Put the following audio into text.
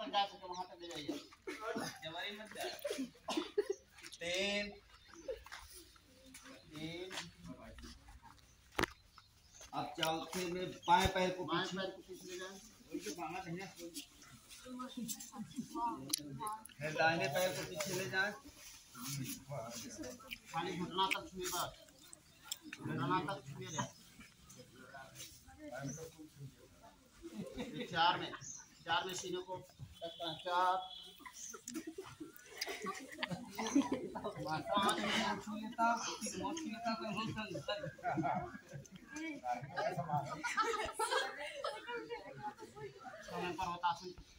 तक जा सके वहां तक ले जाइए। जवारी मत जा। 3 अब चौथे में बाएं पैर को पीछे ले जाए, दाहिने पैर को पीछे ले जाए, खाली घुटना तक छुए, बस घुटना तक छुए रहे। 4 में सीने को 4 5 में छू लेता, 3 में छू लेता तो हो सकता समय पर होता